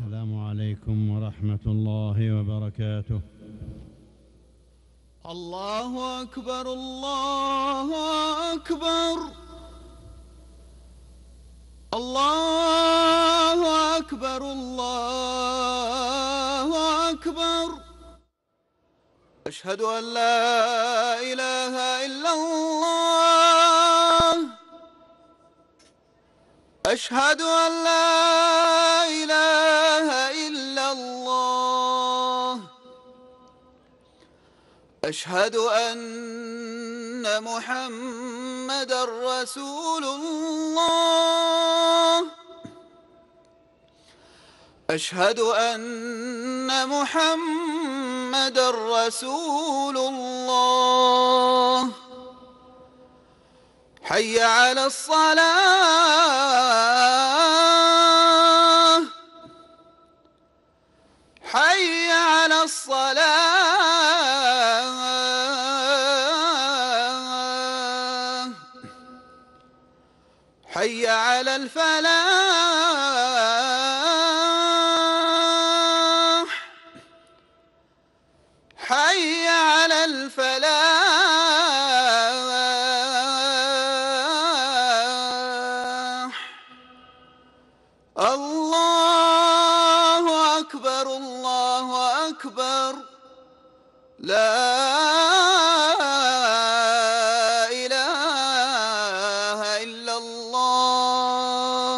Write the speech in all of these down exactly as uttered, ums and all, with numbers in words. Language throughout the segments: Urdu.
السلام عليكم ورحمة الله وبركاته. الله أكبر الله أكبر الله أكبر الله أكبر أشهد أن لا إله إلا الله أشهد أن لا إله إلا الله أشهد أن محمد رسول الله أشهد أن محمد رسول الله حي على الصلاة حي على الصلاة حي على الفلاح حي على الفلاح الله أكبر الله أكبر لا إله إلا الله.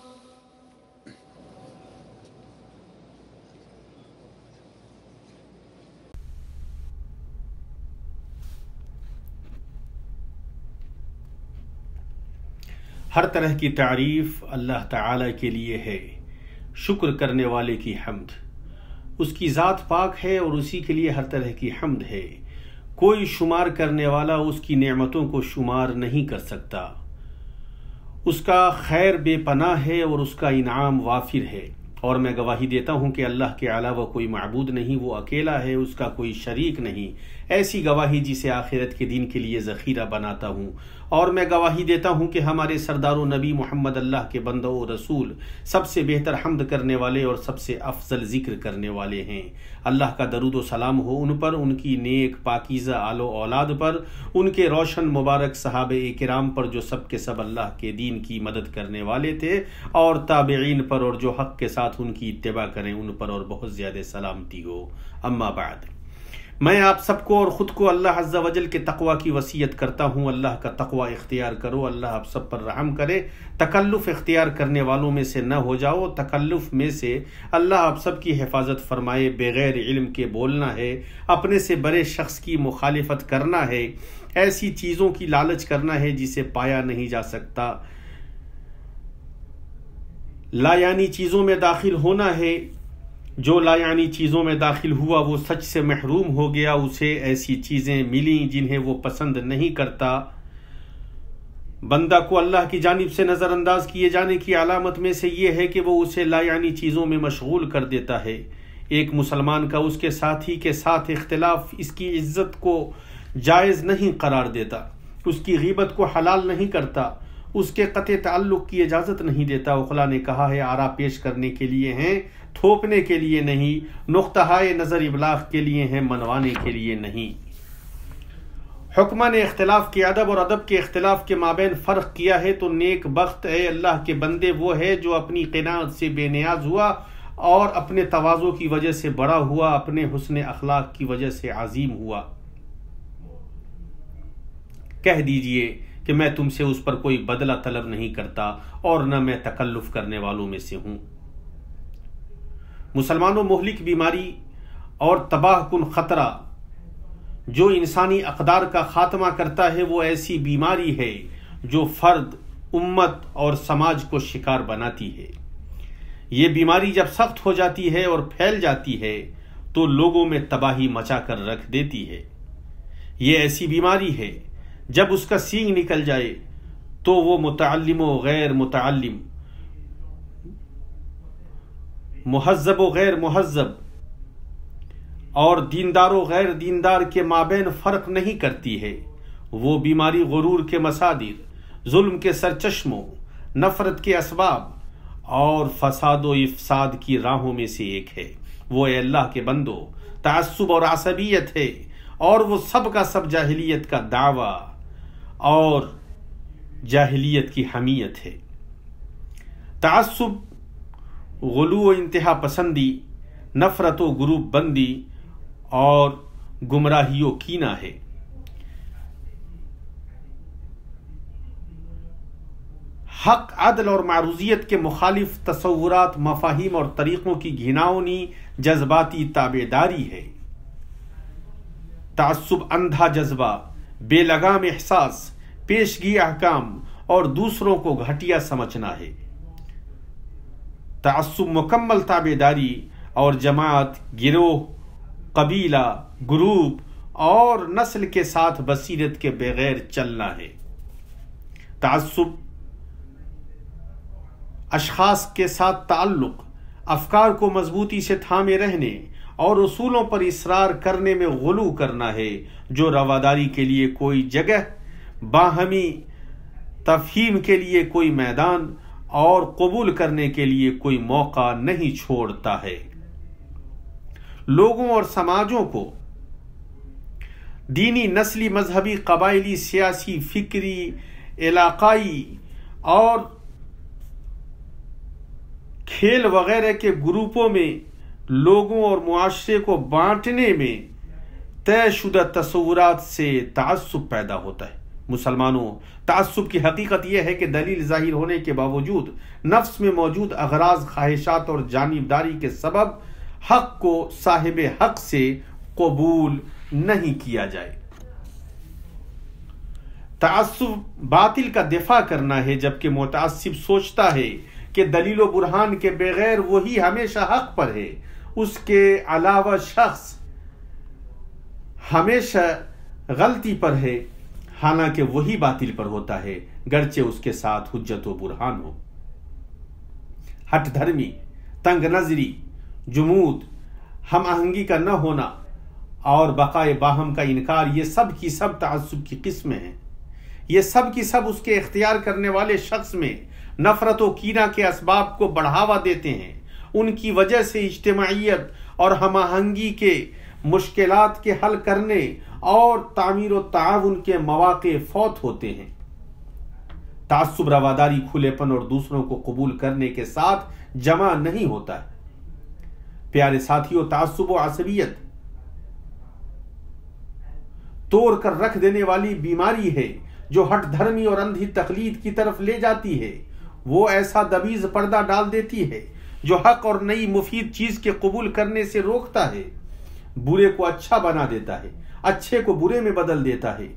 ہر طرح کی تعریف اللہ تعالی کے لیے ہے، شکر کرنے والے کی حمد، اس کی ذات پاک ہے اور اسی کے لیے ہر طرح کی حمد ہے۔ کوئی شمار کرنے والا اس کی نعمتوں کو شمار نہیں کر سکتا، اس کا خیر بے پناہ ہے اور اس کا انعام وافر ہے، اور میں گواہی دیتا ہوں کہ اللہ کے علاوہ کوئی معبود نہیں، وہ اکیلا ہے، اس کا کوئی شریک نہیں، ایسی گواہی جسے آخرت کے دن کے لیے ذخیرہ بناتا ہوں۔ اور میں گواہی دیتا ہوں کہ ہمارے سردار و نبی محمد اللہ کے بندوں و رسول سب سے بہتر حمد کرنے والے اور سب سے افضل ذکر کرنے والے ہیں۔ اللہ کا درود و سلام ہو ان پر، ان کی نیک پاکیزہ آل و اولاد پر، ان کے روشن مبارک صحابہ کرام پر جو سب کے سب اللہ کے دین کی مدد کرنے والے تھے، اور تابعین پر، اور جو حق کے ساتھ ان کی اتباع کریں ان پر اور بہت زیادہ سلامتی ہو۔ اما بعد، میں آپ سب کو اور خود کو اللہ عز و جل کے تقوی کی وصیت کرتا ہوں۔ اللہ کا تقوی اختیار کرو، اللہ آپ سب پر رحم کرے۔ تکلف اختیار کرنے والوں میں سے نہ ہو جاؤ، تکلف میں سے اللہ آپ سب کی حفاظت فرمائے۔ بغیر علم کے بولنا ہے، اپنے سے بڑے شخص کی مخالفت کرنا ہے، ایسی چیزوں کی لالچ کرنا ہے جسے پایا نہیں جا سکتا، لا یعنی چیزوں میں داخل ہونا ہے۔ جو لا یعنی چیزوں میں داخل ہوا وہ سچ سے محروم ہو گیا، اسے ایسی چیزیں ملیں جنہیں وہ پسند نہیں کرتا۔ بندہ کو اللہ کی جانب سے نظر انداز کیے جانے کی علامت میں سے یہ ہے کہ وہ اسے لا یعنی چیزوں میں مشغول کر دیتا ہے۔ ایک مسلمان کا اس کے ساتھی کے ساتھ اختلاف اس کی عزت کو جائز نہیں قرار دیتا، اس کی غیبت کو حلال نہیں کرتا، اس کے قطع تعلق کی اجازت نہیں دیتا۔ اخلا نے کہا ہے آرا پیش کرنے کے لیے ہیں، تھوپنے کے لیے نہیں، نقطہ نظر ابلاغ کے لیے ہیں، منوانے کے لیے نہیں۔ حکمہ نے اختلاف کے ادب اور ادب کے اختلاف کے مابین فرق کیا ہے تو نیک بخت اے اللہ کے بندے وہ ہے جو اپنی قناعت سے بے نیاز ہوا اور اپنے تواضع کی وجہ سے بڑا ہوا، اپنے حسن اخلاق کی وجہ سے عظیم ہوا۔ کہہ دیجئے کہ میں تم سے اس پر کوئی بدلہ طلب نہیں کرتا اور نہ میں تکلف کرنے والوں میں سے ہوں۔ مسلمانوں، مہلک بیماری اور تباہ کن خطرہ جو انسانی اقدار کا خاتمہ کرتا ہے وہ ایسی بیماری ہے جو فرد، امت اور سماج کو شکار بناتی ہے۔ یہ بیماری جب سخت ہو جاتی ہے اور پھیل جاتی ہے تو لوگوں میں تباہی مچا کر رکھ دیتی ہے۔ یہ ایسی بیماری ہے جب اس کا سینگ نکل جائے تو وہ متعلم و غیر متعلم، مہذب و غیر مہذب اور دیندار و غیر دیندار کے مابین فرق نہیں کرتی ہے۔ وہ بیماری غرور کے مصادر، ظلم کے سرچشموں، نفرت کے اسباب اور فساد و افساد کی راہوں میں سے ایک ہے۔ وہ اے اللہ کے بندو تعصب اور عصبیت ہے، اور وہ سب کا سب جاہلیت کا دعویٰ اور جاہلیت کی حمیت ہے۔ تعصب غلو و انتہا پسندی، نفرت و گروپ بندی اور گمراہی و کینہ ہے۔ حق، عدل اور معروضیت کے مخالف تصورات، مفاہیم اور طریقوں کی گھناؤنی جذباتی تابعداری ہے۔ تعصب اندھا جذبہ، بے لگام احساس، پیشگی احکام اور دوسروں کو گھٹیا سمجھنا ہے۔ تعصب مکمل تابعداری اور جماعت، گروہ، قبیلہ، گروپ اور نسل کے ساتھ بصیرت کے بغیر چلنا ہے۔ تعصب اشخاص کے ساتھ تعلق، افکار کو مضبوطی سے تھامے رہنے اور اصولوں پر اصرار کرنے میں غلو کرنا ہے، جو رواداری کے لیے کوئی جگہ، باہمی تفہیم کے لیے کوئی میدان اور قبول کرنے کے لیے کوئی موقع نہیں چھوڑتا ہے۔ لوگوں اور سماجوں کو دینی، نسلی، مذہبی، قبائلی، سیاسی، فکری، علاقائی اور کھیل وغیرہ کے گروپوں میں لوگوں اور معاشرے کو بانٹنے میں طے شدہ تصورات سے تعصب پیدا ہوتا ہے۔ مسلمانوں، تعصب کی حقیقت یہ ہے کہ دلیل ظاہر ہونے کے باوجود نفس میں موجود اغراض، خواہشات اور جانبداری کے سبب حق کو صاحب حق سے قبول نہیں کیا جائے۔ تعصب باطل کا دفاع کرنا ہے، جبکہ متعصب سوچتا ہے کہ دلیل و برہان کے بغیر وہی ہمیشہ حق پر ہے، اس کے علاوہ شخص ہمیشہ غلطی پر ہے، حالانکہ وہی باطل پر ہوتا ہے، گرچہ اس کے ساتھ حجت و برہان ہو۔ ہٹ دھرمی، تنگ نظری، جمود، ہم آہنگی کا نہ ہونا اور بقائے باہم کا انکار، یہ سب کی سب تعصب کی قسمیں ہیں۔ یہ سب کی سب اس کے اختیار کرنے والے شخص میں نفرت و کینہ کے اسباب کو بڑھاوا دیتے ہیں۔ ان کی وجہ سے اجتماعیت اور ہم آہنگی کے مشکلات کے حل کرنے اور تعمیر و تعاون کے مواقع فوت ہوتے ہیں۔ تعصب رواداری، کھلے پن اور دوسروں کو قبول کرنے کے ساتھ جمع نہیں ہوتا ہے۔ پیارے ساتھیوں، تعصب و عصبیت توڑ کر رکھ دینے والی بیماری ہے جو ہٹ دھرمی اور اندھی تقلید کی طرف لے جاتی ہے۔ وہ ایسا دبیز پردہ ڈال دیتی ہے جو حق اور نئی مفید چیز کے قبول کرنے سے روکتا ہے، برے کو اچھا بنا دیتا ہے، اچھے کو برے میں بدل دیتا ہے۔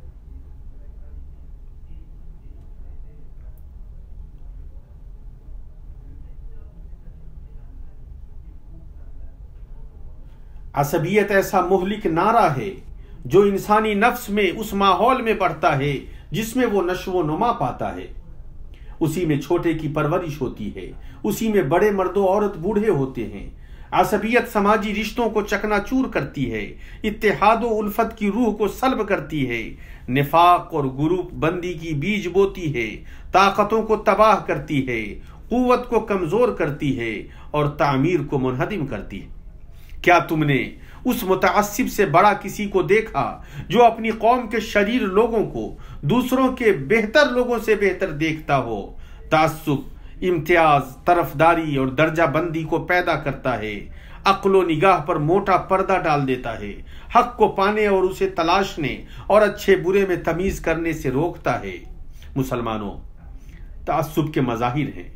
عصبیت ایسا مہلک نعرہ ہے جو انسانی نفس میں اس ماحول میں بڑھتا ہے جس میں وہ نشو و نما پاتا ہے۔ اسی میں چھوٹے کی پرورش ہوتی ہے، اسی میں بڑے مرد و عورت بوڑھے ہوتے ہیں۔ عصبیت سماجی رشتوں کو چکنا چور کرتی ہے، اتحاد و الفت کی روح کو سلب کرتی ہے، نفاق اور گروپ بندی کی بیج بوتی ہے، طاقتوں کو تباہ کرتی ہے، قوت کو کمزور کرتی ہے اور تعمیر کو منہدم کرتی ہے۔ کیا تم نے اس متعصب سے بڑا کسی کو دیکھا جو اپنی قوم کے شریر لوگوں کو دوسروں کے بہتر لوگوں سے بہتر دیکھتا ہو؟ تعصب امتیاز، طرفداری اور درجہ بندی کو پیدا کرتا ہے، عقل و نگاہ پر موٹا پردہ ڈال دیتا ہے، حق کو پانے اور اسے تلاشنے اور اچھے برے میں تمیز کرنے سے روکتا ہے۔ مسلمانوں، تعصب کے مظاہر ہیں،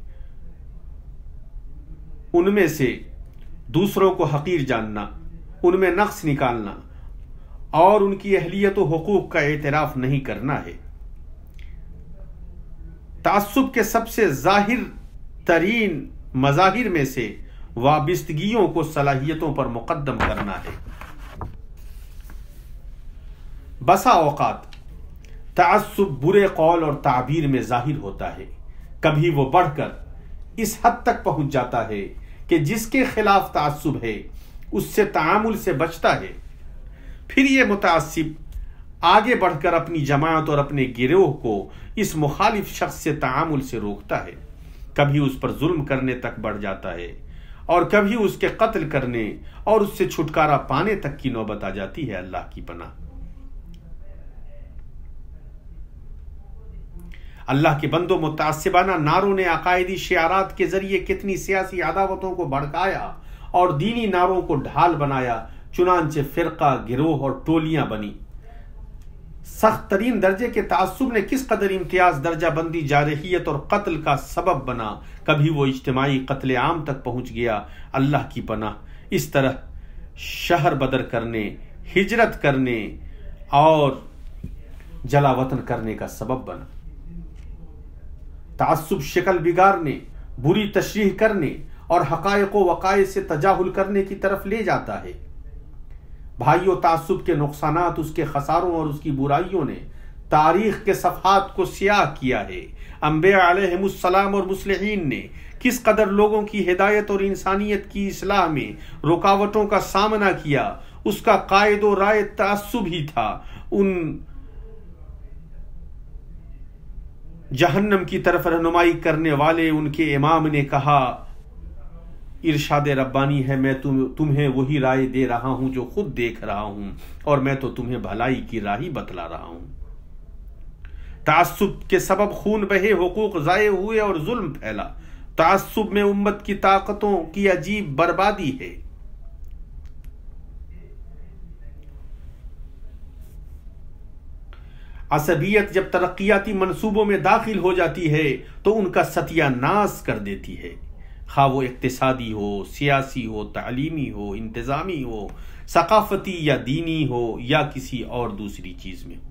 ان میں سے دوسروں کو حقیر جاننا، ان میں نقص نکالنا اور ان کی اہلیت و حقوق کا اعتراف نہیں کرنا ہے۔ تعصب کے سب سے ظاہر ترین مظاہر میں سے وابستگیوں کو صلاحیتوں پر مقدم کرنا ہے۔ بسا اوقات تعصب برے قول اور تعبیر میں ظاہر ہوتا ہے، کبھی وہ بڑھ کر اس حد تک پہنچ جاتا ہے کہ جس کے خلاف تعصب ہے اس سے تعامل سے بچتا ہے، پھر یہ متعصب آگے بڑھ کر اپنی جماعت اور اپنے گروہ کو اس مخالف شخص سے تعامل سے روکتا ہے۔ کبھی اس پر ظلم کرنے تک بڑھ جاتا ہے اور کبھی اس کے قتل کرنے اور اس سے چھٹکارا پانے تک کی نوبت آ جاتی ہے۔ اللہ کی پناہ۔ اللہ کے بندوں، متعصبانہ نعروں نے عقائدی شعارات کے ذریعے کتنی سیاسی عداوتوں کو بھڑکایا اور دینی نعروں کو ڈھال بنایا، چنانچہ فرقہ، گروہ اور ٹولیاں بنی۔ سخت ترین درجے کے تعصب نے کس قدر امتیاز درجہ بندی، جارحیت اور قتل کا سبب بنا، کبھی وہ اجتماعی قتل عام تک پہنچ گیا۔ اللہ کی پناہ، اس طرح شہر بدر کرنے، ہجرت کرنے اور جلا وطن کرنے کا سبب بنا۔ تعصب شکل بگاڑنے، بری تشریح کرنے اور حقائق و وقائع سے تجاہل کرنے کی طرف لے جاتا ہے۔ بھائیو، تعصب کے نقصانات، اس کے خساروں اور اس کی برائیوں نے تاریخ کے صفحات کو سیاہ کیا ہے۔ انبیاء علیہم السلام اور مصلحین نے کس قدر لوگوں کی ہدایت اور انسانیت کی اصلاح میں رکاوٹوں کا سامنا کیا، اس کا قائد و رائد تعصب ہی تھا۔ ان جہنم کی طرف رہنمائی کرنے والے ان کے امام نے کہا، ارشاد ربانی ہے، میں تمہیں وہی رائے دے رہا ہوں جو خود دیکھ رہا ہوں، اور میں تو تمہیں بھلائی کی راہ ہی بتلا رہا ہوں۔ تعصب کے سبب خون بہے، حقوق ضائع ہوئے اور ظلم پھیلا۔ تعصب میں امت کی طاقتوں کی عجیب بربادی ہے۔ عصبیت جب ترقیاتی منصوبوں میں داخل ہو جاتی ہے تو ان کا ستیہ ناش کر دیتی ہے، خواہ وہ اقتصادی ہو، سیاسی ہو، تعلیمی ہو، انتظامی ہو، ثقافتی یا دینی ہو یا کسی اور دوسری چیز میں ہو۔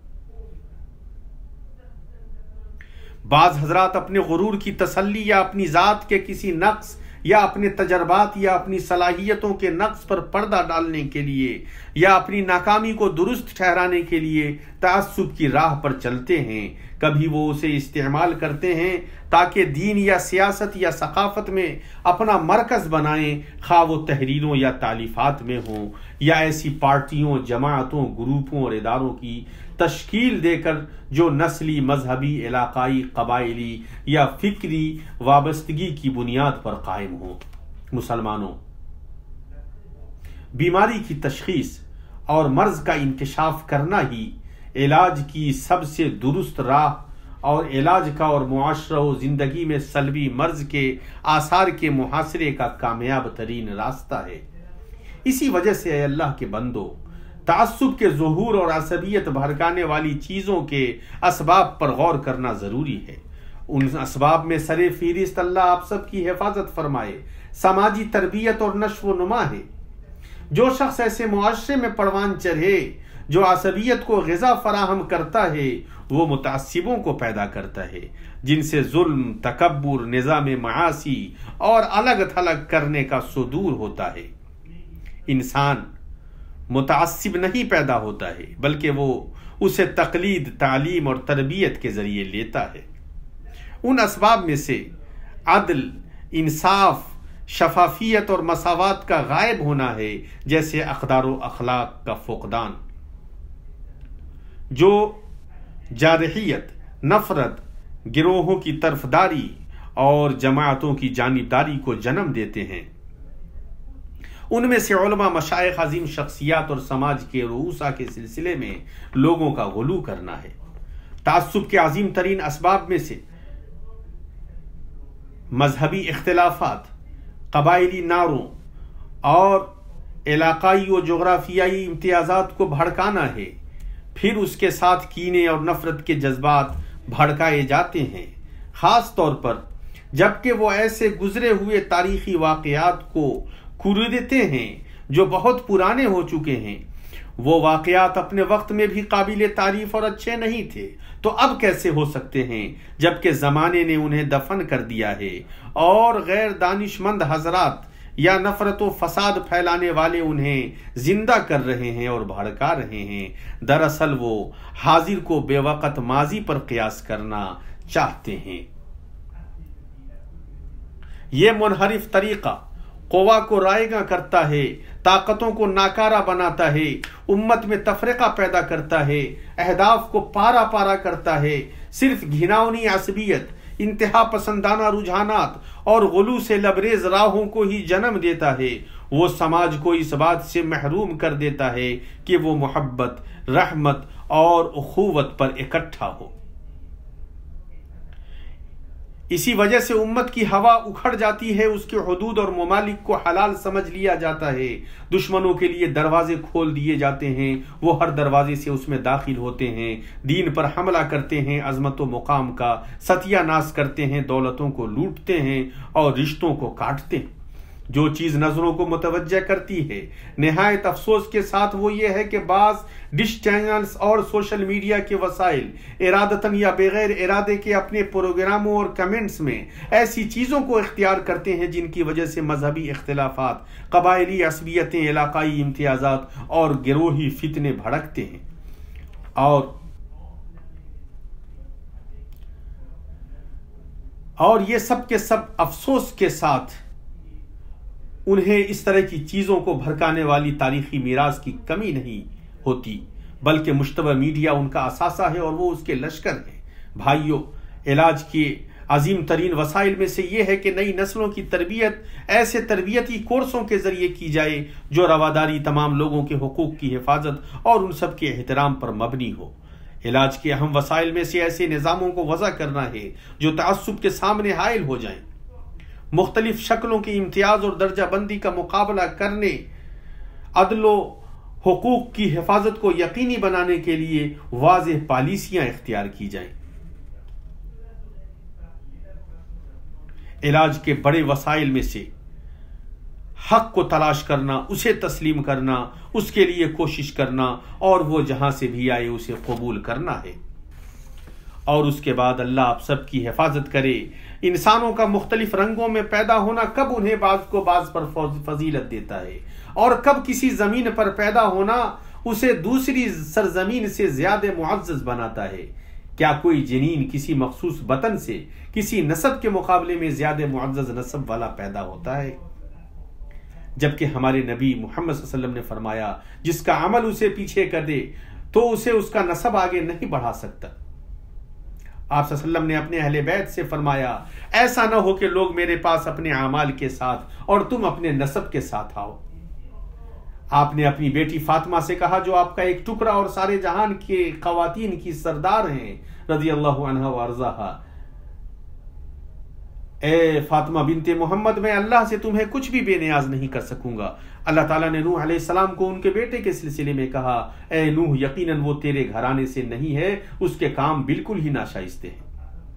بعض حضرات اپنے غرور کی تسلی یا اپنی ذات کے کسی نقص یا اپنے تجربات یا اپنی صلاحیتوں کے نقص پر پردہ ڈالنے کے لیے یا اپنی ناکامی کو درست ٹھہرانے کے لیے تعصب کی راہ پر چلتے ہیں۔ کبھی وہ اسے استعمال کرتے ہیں تاکہ دین یا سیاست یا ثقافت میں اپنا مرکز بنائیں، خواہ وہ تحریروں یا تالیفات میں ہوں یا ایسی پارٹیوں، جماعتوں، گروپوں اور اداروں کی تشکیل دے کر جو نسلی، مذہبی، علاقائی، قبائلی یا فکری وابستگی کی بنیاد پر قائم ہوں۔ مسلمانوں، بیماری کی تشخیص اور مرض کا انکشاف کرنا ہی علاج کی سب سے درست راہ اور علاج کا اور معاشرہ و زندگی میں سلبی مرض کے آثار کے محاصرے کا کامیاب ترین راستہ ہے۔ اسی وجہ سے اے اللہ کے بندو، تعصب کے ظہور اور عصبیت بھڑکانے والی چیزوں کے اسباب پر غور کرنا ضروری ہے۔ ان اسباب میں سر فہرست اللہ آپ سب کی حفاظت فرمائے سماجی تربیت اور نشو و نما ہے۔ جو شخص ایسے معاشرے میں پروان چڑھے جو عصبیت کو غذا فراہم کرتا ہے، وہ متعصبوں کو پیدا کرتا ہے جن سے ظلم، تکبر، نظام معاشی اور الگ تھلگ کرنے کا صدور ہوتا ہے۔ انسان متعصب نہیں پیدا ہوتا ہے بلکہ وہ اسے تقلید، تعلیم اور تربیت کے ذریعے لیتا ہے۔ ان اسباب میں سے عدل، انصاف، شفافیت اور مساوات کا غائب ہونا ہے، جیسے اقدار و اخلاق کا فقدان، جو جارحیت، نفرت، گروہوں کی طرفداری اور جماعتوں کی جانبداری کو جنم دیتے ہیں۔ ان میں سے علماء، مشائخ، عظیم شخصیات اور سماج کے رؤساء کے سلسلے میں لوگوں کا غلو کرنا ہے۔ تعصب کے عظیم ترین اسباب میں سے مذہبی اختلافات، قبائلی نعروں اور علاقائی و جغرافیائی امتیازات کو بھڑکانا ہے۔ پھر اس کے ساتھ کینے اور نفرت کے جذبات بھڑکائے جاتے ہیں، خاص طور پر جبکہ وہ ایسے گزرے ہوئے تاریخی واقعات کو کردتے ہیں جو بہت پرانے ہو چکے ہیں۔ وہ واقعات اپنے وقت میں بھی قابل تعریف اور اچھے نہیں تھے، تو اب کیسے ہو سکتے ہیں جبکہ زمانے نے انہیں دفن کر دیا ہے اور غیر دانش مند حضرات یا نفرت و فساد پھیلانے والے انہیں زندہ کر رہے ہیں اور بھڑکا رہے ہیں۔ دراصل وہ حاضر کو بے وقت ماضی پر قیاس کرنا چاہتے ہیں۔ یہ منحرف طریقہ قوا کو رائیگاں کرتا ہے، طاقتوں کو ناکارہ بناتا ہے، امت میں تفرقہ پیدا کرتا ہے، اہداف کو پارا پارا کرتا ہے۔ صرف گھناؤنی عصبیت انتہا پسندانہ رجحانات اور غلو سے لبریز راہوں کو ہی جنم دیتا ہے، وہ سماج کو اس بات سے محروم کر دیتا ہے کہ وہ محبت، رحمت اور اخوت پر اکٹھا ہو۔ اسی وجہ سے امت کی ہوا اکھڑ جاتی ہے، اس کے حدود اور ممالک کو حلال سمجھ لیا جاتا ہے، دشمنوں کے لیے دروازے کھول دیے جاتے ہیں، وہ ہر دروازے سے اس میں داخل ہوتے ہیں، دین پر حملہ کرتے ہیں، عظمت و مقام کا ستیہ ناش کرتے ہیں، دولتوں کو لوٹتے ہیں اور رشتوں کو کاٹتے ہیں۔ جو چیز نظروں کو متوجہ کرتی ہے نہایت افسوس کے ساتھ وہ یہ ہے کہ بعض ڈش چینلز اور سوشل میڈیا کے وسائل ارادتاً یا بغیر ارادے کے اپنے پروگراموں اور کمنٹس میں ایسی چیزوں کو اختیار کرتے ہیں جن کی وجہ سے مذہبی اختلافات، قبائلی عصبیتیں، علاقائی امتیازات اور گروہی فتنے بھڑکتے ہیں، اور اور یہ سب کے سب افسوس کے ساتھ انہیں اس طرح کی چیزوں کو بھڑکانے والی تاریخی میراث کی کمی نہیں ہوتی، بلکہ مشتبہ میڈیا ان کا اثاثہ ہے اور وہ اس کے لشکر ہیں۔ بھائیو، علاج کے عظیم ترین وسائل میں سے یہ ہے کہ نئی نسلوں کی تربیت ایسے تربیتی کورسوں کے ذریعے کی جائے جو رواداری، تمام لوگوں کے حقوق کی حفاظت اور ان سب کے احترام پر مبنی ہو۔ علاج کے اہم وسائل میں سے ایسے نظاموں کو وضع کرنا ہے جو تعصب کے سامنے حائل ہو جائیں، مختلف شکلوں کی امتیاز اور درجہ بندی کا مقابلہ کرنے، عدل و حقوق کی حفاظت کو یقینی بنانے کے لیے واضح پالیسیاں اختیار کی جائیں۔ علاج کے بڑے وسائل میں سے حق کو تلاش کرنا، اسے تسلیم کرنا، اس کے لیے کوشش کرنا اور وہ جہاں سے بھی آئے اسے قبول کرنا ہے، اور اس کے بعد اللہ آپ سب کی حفاظت کرے۔ انسانوں کا مختلف رنگوں میں پیدا ہونا کب انہیں بعض کو بعض پر فضیلت دیتا ہے، اور کب کسی زمین پر پیدا ہونا اسے دوسری سرزمین سے زیادہ معزز بناتا ہے۔ کیا کوئی جنین کسی مخصوص وطن سے کسی نسب کے مقابلے میں زیادہ معزز نسب والا پیدا ہوتا ہے؟ جبکہ ہمارے نبی محمد صلی اللہ علیہ وسلم نے فرمایا جس کا عمل اسے پیچھے کر دے تو اسے اس کا نسب آگے نہیں بڑھا سکتا۔ آپ صلی اللہ علیہ وسلم نے اپنے اہل بیت سے فرمایا ایسا نہ ہو کہ لوگ میرے پاس اپنے اعمال کے ساتھ اور تم اپنے نسب کے ساتھ آؤ۔ آپ نے اپنی بیٹی فاطمہ سے کہا جو آپ کا ایک ٹکڑا اور سارے جہان کے خواتین کی سردار ہیں رضی اللہ عنہا وارضاہا، اے فاطمہ بنت محمد، میں اللہ سے تمہیں کچھ بھی بے نیاز نہیں کر سکوں گا۔ اللہ تعالیٰ نے نوح علیہ السلام کو ان کے بیٹے کے سلسلے میں کہا اے نوح، یقیناً وہ تیرے گھرانے سے نہیں ہے، اس کے کام بالکل ہی ناشائستہ ہیں۔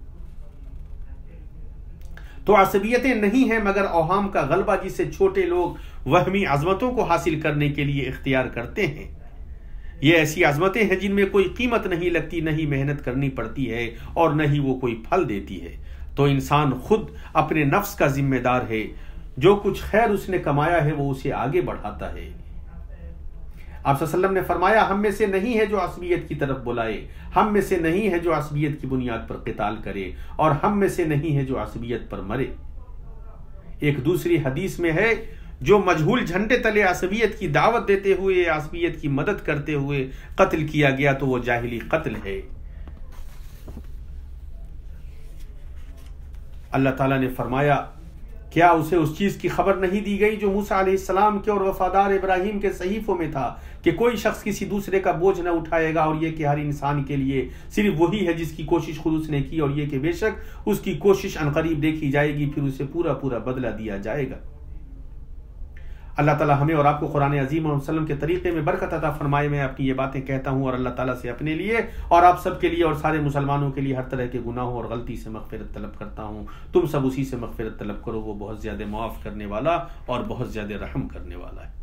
تو عصبیتیں نہیں ہیں مگر اوہام کا غلبہ جسے چھوٹے لوگ وہمی عظمتوں کو حاصل کرنے کے لیے اختیار کرتے ہیں۔ یہ ایسی عظمتیں ہیں جن میں کوئی قیمت نہیں لگتی، نہ ہی محنت کرنی پڑتی ہے اور نہ ہی وہ کوئی پھل دیتی ہے۔ تو انسان خود اپنے نفس کا ذمہ دار ہے، جو کچھ خیر اس نے کمایا ہے وہ اسے آگے بڑھاتا ہے۔ آپ صلی اللہ علیہ وسلم نے فرمایا ہم میں سے نہیں ہے جو عصبیت کی طرف بلائے، ہم میں سے نہیں ہے جو عصبیت کی بنیاد پر قتال کرے، اور ہم میں سے نہیں ہے جو عصبیت پر مرے۔ ایک دوسری حدیث میں ہے جو مجہول جھنڈے تلے عصبیت کی دعوت دیتے ہوئے، عصبیت کی مدد کرتے ہوئے قتل کیا گیا تو وہ جاہلی قتل ہے۔ اللہ تعالیٰ نے فرمایا کیا اسے اس چیز کی خبر نہیں دی گئی جو موسیٰ علیہ السلام کے اور وفادار ابراہیم کے صحیفوں میں تھا کہ کوئی شخص کسی دوسرے کا بوجھ نہ اٹھائے گا، اور یہ کہ ہر انسان کے لیے صرف وہی ہے جس کی کوشش خود اس نے کی، اور یہ کہ بے شک اس کی کوشش عنقریب دیکھی جائے گی، پھر اسے پورا پورا بدلہ دیا جائے گا۔ اللہ تعالیٰ ہمیں اور آپ کو قرآن عظیم اور وسلم کے طریقے میں برکت عطا فرمائے۔ میں اپنی یہ باتیں کہتا ہوں اور اللہ تعالیٰ سے اپنے لیے اور آپ سب کے لیے اور سارے مسلمانوں کے لیے ہر طرح کے گناہوں اور غلطی سے مغفرت طلب کرتا ہوں۔ تم سب اسی سے مغفرت طلب کرو، وہ بہت زیادہ معاف کرنے والا اور بہت زیادہ رحم کرنے والا ہے۔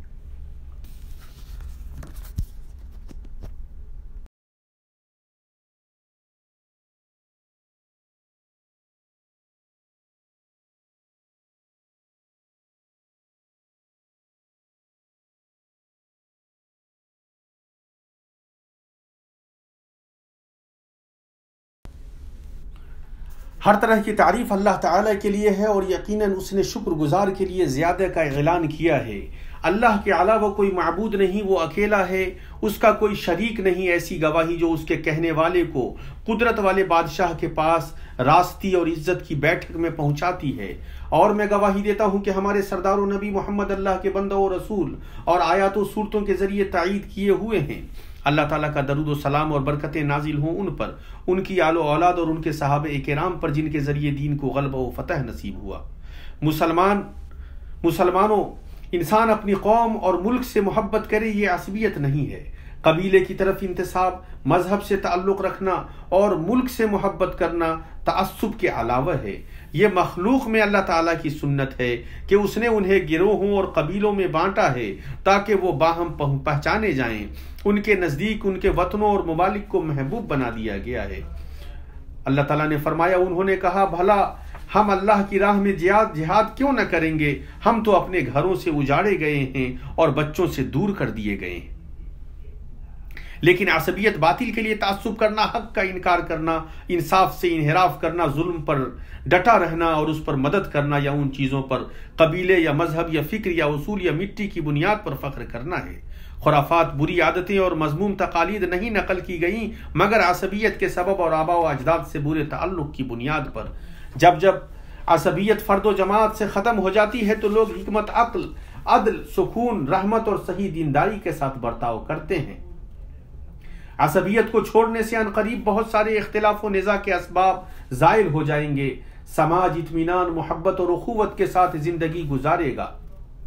ہر طرح کی تعریف اللہ تعالیٰ کے لیے ہے، اور یقیناً اس نے شکر گزار کے لیے زیادہ کا اعلان کیا ہے۔ اللہ کے علاوہ کوئی معبود نہیں، وہ اکیلا ہے، اس کا کوئی شریک نہیں۔ ایسی گواہی جو اس کے کہنے والے کو قدرت والے بادشاہ کے پاس راستی اور عزت کی بیٹھک میں پہنچاتی ہے۔ اور میں گواہی دیتا ہوں کہ ہمارے سردار و نبی محمد اللہ کے بندہ و رسول اور آیات و صورتوں کے ذریعے تائید کیے ہوئے ہیں۔ اللہ تعالیٰ کا درود و سلام اور برکتیں نازل ہوں ان پر، ان کی آل و اولاد اور ان کے صحابہ کرام پر، جن کے ذریعے دین کو غلبہ و فتح نصیب ہوا۔ مسلمان مسلمانوں انسان اپنی قوم اور ملک سے محبت کرے، یہ عصبیت نہیں ہے۔ قبیلے کی طرف انتساب، مذہب سے تعلق رکھنا اور ملک سے محبت کرنا تعصب کے علاوہ ہے۔ یہ مخلوق میں اللہ تعالیٰ کی سنت ہے کہ اس نے انہیں گروہوں اور قبیلوں میں بانٹا ہے تاکہ وہ باہم پہچانے جائیں۔ ان کے نزدیک ان کے وطنوں اور ممالک کو محبوب بنا دیا گیا ہے۔ اللہ تعالیٰ نے فرمایا، انہوں نے کہا بھلا ہم اللہ کی راہ میں جہاد جہاد کیوں نہ کریں گے؟ ہم تو اپنے گھروں سے اجاڑے گئے ہیں اور بچوں سے دور کر دیے گئے ہیں۔ لیکن عصبیت، باطل کے لیے تعصب کرنا، حق کا انکار کرنا، انصاف سے انحراف کرنا، ظلم پر ڈٹا رہنا اور اس پر مدد کرنا، یا ان چیزوں پر قبیلے یا مذہب یا فکر یا اصول یا مٹی کی بنیاد پر فخر کرنا ہے۔ خرافات، بری عادتیں اور مذموم تقالید نہیں نقل کی گئیں مگر عصبیت کے سبب اور آباء و اجداد سے برے تعلق کی بنیاد پر۔ جب جب عصبیت فرد و جماعت سے ختم ہو جاتی ہے تو لوگ حکمت، عقل، عدل، سکون، رحمت اور صحیح دینداری کے ساتھ برتاؤ کرتے ہیں۔ عصبیت کو چھوڑنے سے عنقریب بہت سارے اختلاف و نزاع کے اسباب زائل ہو جائیں گے۔ سماج اطمینان، محبت اور اخوت کے ساتھ زندگی گزارے گا۔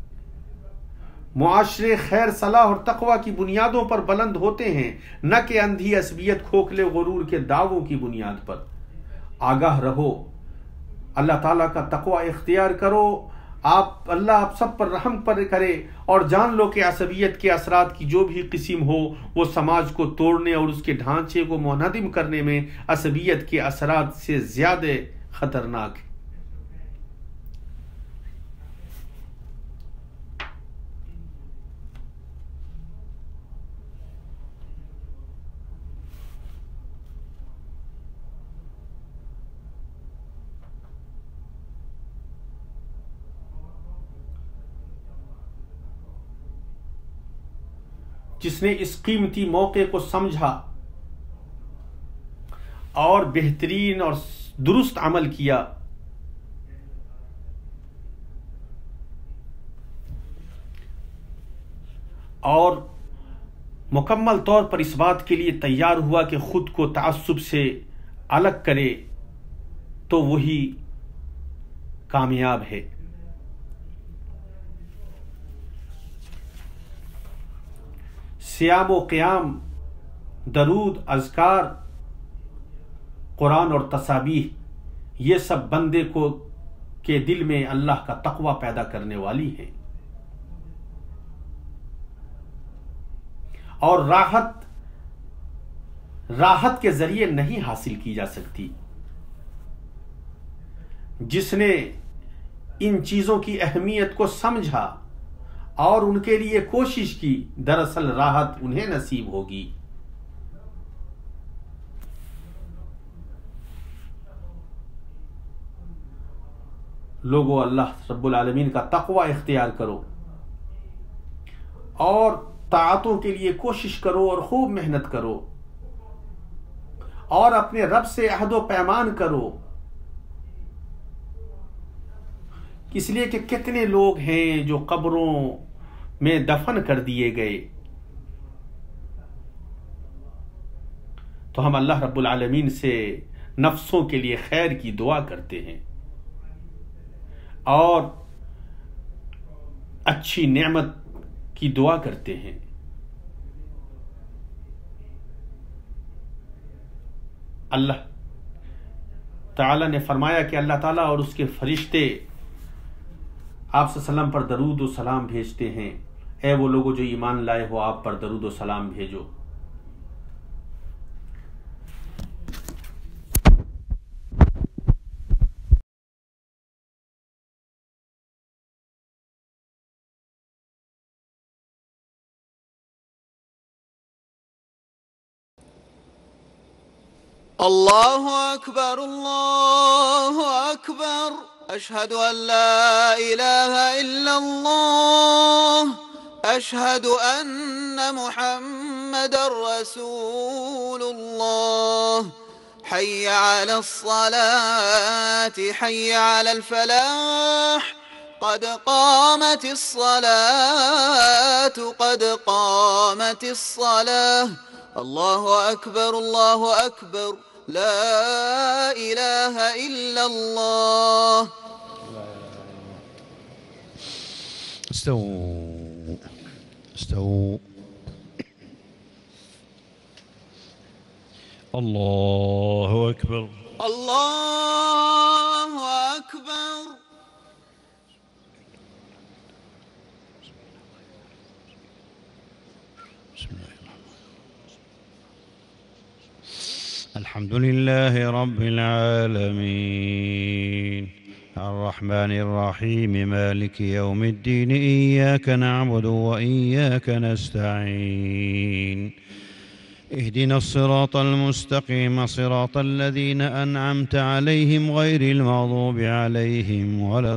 معاشرے خیر، صلاح اور تقوی کی بنیادوں پر بلند ہوتے ہیں، نہ کہ اندھی عصبیت، کھوکھلے غرور کے دعووں کی بنیاد پر۔ آگاہ رہو، اللہ تعالیٰ کا تقوی اختیار کرو، آپ اللہ آپ سب پر رحم پر کرے، اور جان لو کہ عصبیت کے اثرات کی جو بھی قسم ہو وہ سماج کو توڑنے اور اس کے ڈھانچے کو منہدم کرنے میں عصبیت کے اثرات سے زیادہ خطرناک ہے۔ جس نے اس قیمتی موقع کو سمجھا اور بہترین اور درست عمل کیا، اور مکمل طور پر اس بات کے لیے تیار ہوا کہ خود کو تعصب سے الگ کرے، تو وہی کامیاب ہے۔ سیام و قیام، درود، اذکار، قرآن اور تسابیح، یہ سب بندے کو کے دل میں اللہ کا تقوی پیدا کرنے والی ہیں، اور راحت راحت کے ذریعے نہیں حاصل کی جا سکتی۔ جس نے ان چیزوں کی اہمیت کو سمجھا اور ان کے لیے کوشش کی، دراصل راحت انہیں نصیب ہوگی۔ لوگوں، اللہ رب العالمین کا تقوی اختیار کرو اور طاعتوں کے لیے کوشش کرو اور خوب محنت کرو، اور اپنے رب سے عہد و پیمان کرو، اس لیے کہ کتنے لوگ ہیں جو قبروں میں دفن کر دیے گئے۔ تو ہم اللہ رب العالمین سے نفسوں کے لیے خیر کی دعا کرتے ہیں اور اچھی نعمت کی دعا کرتے ہیں۔ اللہ تعالیٰ نے فرمایا کہ اللہ تعالیٰ اور اس کے فرشتے آپ صلی اللہ علیہ وسلم پر درود و سلام بھیجتے ہیں۔ اے وہ لوگوں جو ایمان لائے ہو، آپ پر درود و سلام بھیجو۔ الله أكبر الله أكبر أشهد أن لا إله إلا الله أشهد أن محمدا رسول الله حي على الصلاة حي على الفلاح قد قامت الصلاة قد قامت الصلاة الله أكبر الله أكبر لا إله إلا الله. استووا استووا. الله أكبر الله أكبر. بسم الله الرحمن الرحيم. الحمد لله رب العالمين الرحمن الرحيم مالك يوم الدين إياك نعبد وإياك نستعين اهدنا الصراط المستقيم صراط الذين أنعمت عليهم غير المغضوب عليهم ولا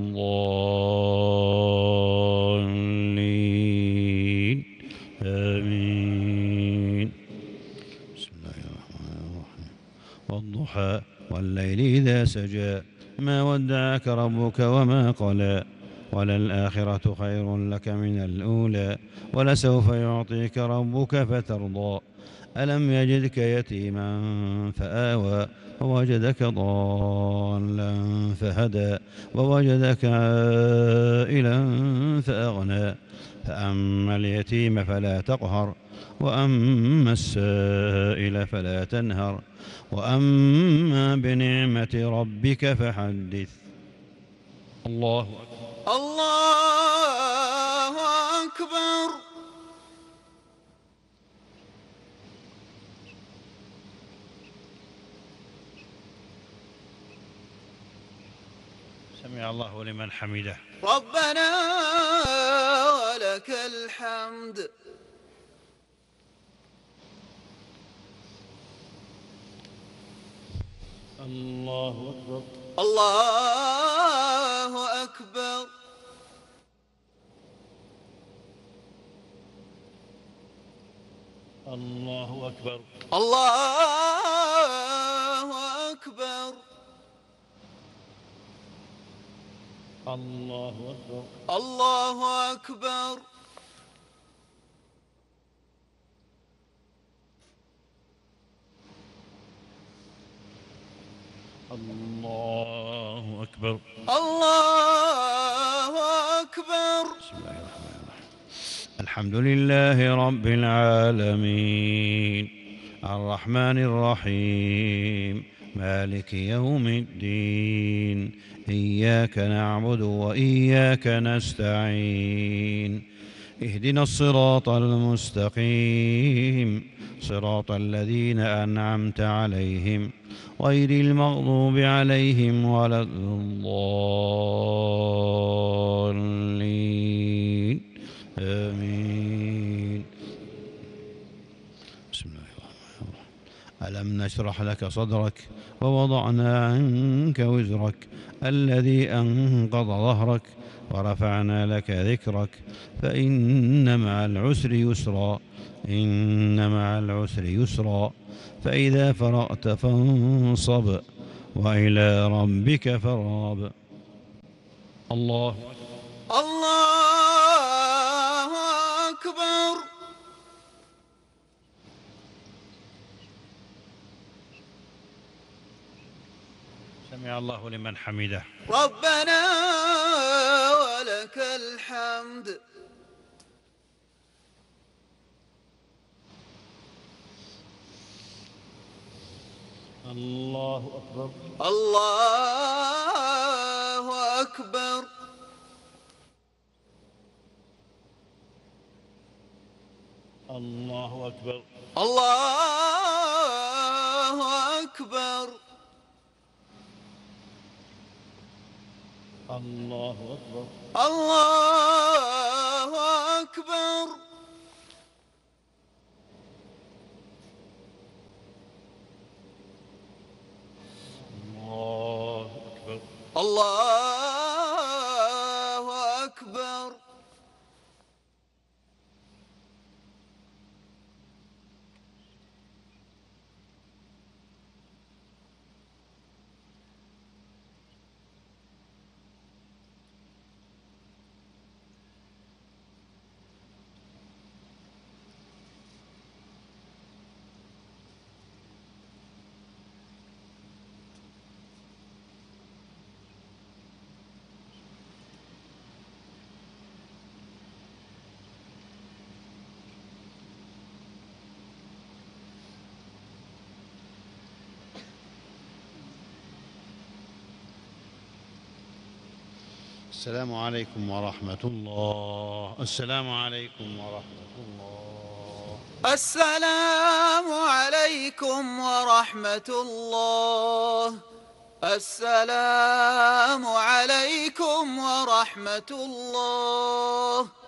الضالين آمين. بسم الله الرحمن الرحيم. والضحى والليل إذا سجى ما ودعك ربك وما قلى وللآخرة خير لك من الأولى ولسوف يعطيك ربك فترضى ألم يجدك يتيما فآوى ووجدك ضالا فهدى ووجدك عائلا فأغنى فأما اليتيم فلا تقهر وأما السائل فلا تنهر وأما بنعمة ربك فحدث. الله أكبر الله أكبر. سمع الله لمن حمده. ربنا ولك الحمد. الله أكبر الله أكبر. الله أكبر الله أكبر. الله أكبر الله أكبر. الله أكبر. الله أكبر. بسم الله الرحمن الرحيم. الحمد لله رب العالمين الرحمن الرحيم مالك يوم الدين إياك نعبد وإياك نستعين اهدنا الصراط المستقيم صراط الذين أنعمت عليهم غير المغضوب عليهم ولا الضالين آمين. بسم الله الرحمن الرحيم. ألم نشرح لك صدرك ووضعنا عنك وزرك الذي أنقض ظهرك ورفعنا لك ذكرك فإن مع العسر يسرا إن مع العسر يسرا فإذا فرغت فانصب وإلى ربك فارغب. الله الله أكبر. سمع الله لمن حمده. ربنا ولك الحمد. الله أكبر الله أكبر. الله أكبر الله أكبر. الله أكبر الله أكبر. الله أكبر. السلام عليكم ورحمة الله. السلام عليكم ورحمة الله. السلام عليكم ورحمة الله. السلام عليكم ورحمة الله.